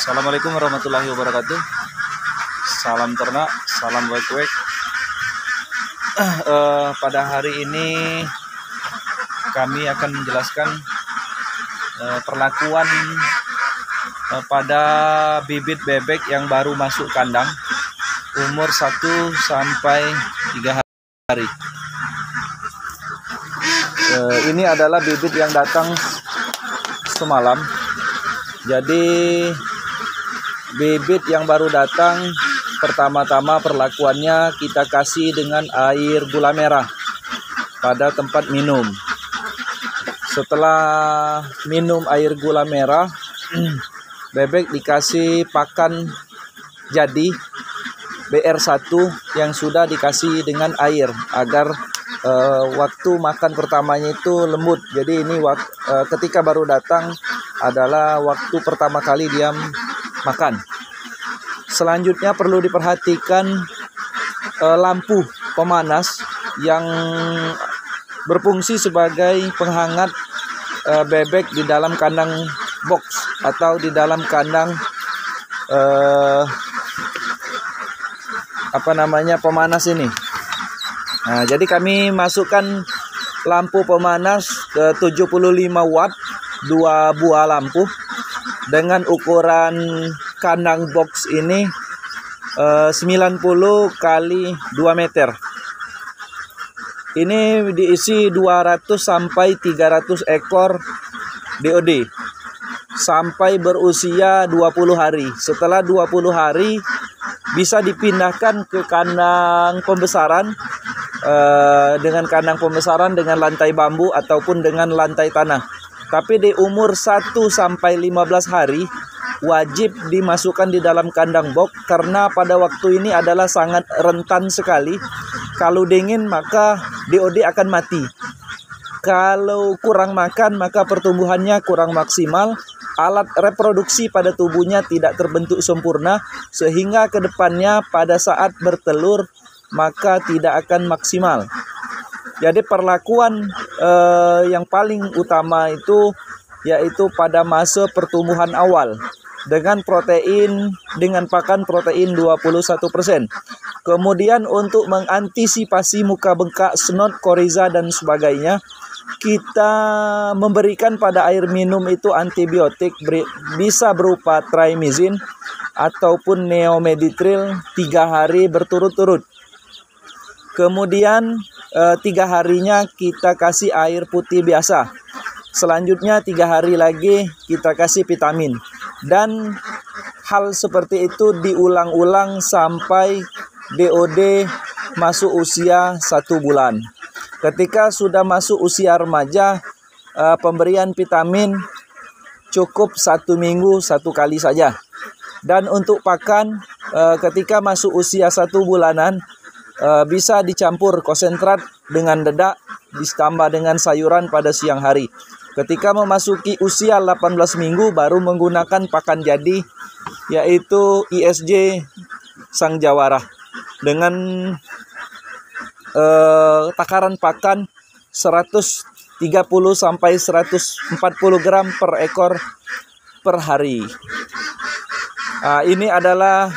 Assalamualaikum warahmatullahi wabarakatuh. Salam ternak, salam wek-wek. Pada hari ini kami akan menjelaskan perlakuan pada bibit bebek yang baru masuk kandang umur 1 sampai 3 hari. Ini adalah bibit yang datang semalam. Jadi bibit yang baru datang, pertama-tama perlakuannya kita kasih dengan air gula merah pada tempat minum. Setelah minum air gula merah, bebek dikasih pakan jadi BR1 yang sudah dikasih dengan air agar waktu makan pertamanya itu lembut. Jadi ini ketika baru datang adalah waktu pertama kali dia makan. Selanjutnya perlu diperhatikan lampu pemanas yang berfungsi sebagai penghangat bebek di dalam kandang box atau di dalam kandang pemanas ini. Nah, jadi kami masukkan lampu pemanas ke 75 watt, 2 buah lampu dengan ukuran kandang box ini 90 kali 2 meter. Ini diisi 200 sampai 300 ekor DOD sampai berusia 20 hari. Setelah 20 hari bisa dipindahkan ke kandang pembesaran dengan kandang pembesaran dengan lantai bambu ataupun dengan lantai tanah. Tapi di umur 1 sampai 15 hari wajib dimasukkan di dalam kandang box karena pada waktu ini adalah sangat rentan sekali. Kalau dingin maka DOD akan mati. Kalau kurang makan maka pertumbuhannya kurang maksimal. Alat reproduksi pada tubuhnya tidak terbentuk sempurna sehingga kedepannya pada saat bertelur maka tidak akan maksimal. Jadi perlakuan yang paling utama itu yaitu pada masa pertumbuhan awal dengan pakan protein 21%. Kemudian untuk mengantisipasi muka bengkak, snot, koriza dan sebagainya, kita memberikan pada air minum itu antibiotik bisa berupa trimizin ataupun neomeditril 3 hari berturut-turut. Kemudian 3 harinya kita kasih air putih biasa. Selanjutnya 3 hari lagi kita kasih vitamin. Dan hal seperti itu diulang-ulang sampai DOD masuk usia 1 bulan. Ketika sudah masuk usia remaja, pemberian vitamin cukup 1 minggu 1 kali saja. Dan untuk pakan ketika masuk usia 1 bulanan, bisa dicampur konsentrat dengan dedak ditambah dengan sayuran pada siang hari. Ketika memasuki usia 18 minggu baru menggunakan pakan jadi yaitu ISJ Sang Jawara dengan takaran pakan 130 sampai 140 gram per ekor per hari. Ini adalah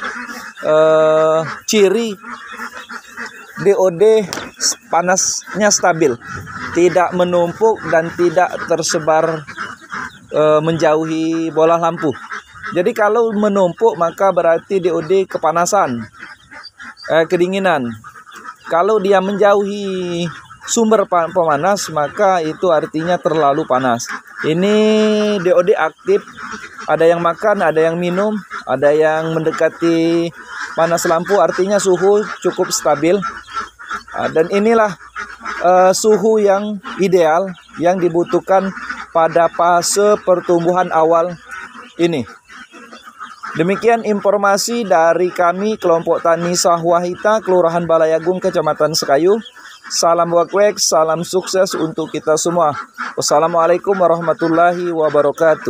ciri DOD panasnya stabil, tidak menumpuk dan tidak tersebar menjauhi bola lampu. Jadi kalau menumpuk maka berarti DOD kepanasan, kedinginan. Kalau dia menjauhi sumber pemanas maka itu artinya terlalu panas. Ini DOD aktif, ada yang makan, ada yang minum, ada yang mendekati panas lampu, artinya suhu cukup stabil. Dan inilah suhu yang ideal yang dibutuhkan pada fase pertumbuhan awal ini. Demikian informasi dari kami kelompok tani Sahwahita, Kelurahan Balayagung, Kecamatan Sekayu. Salam wek-wek, salam sukses untuk kita semua. Wassalamualaikum warahmatullahi wabarakatuh.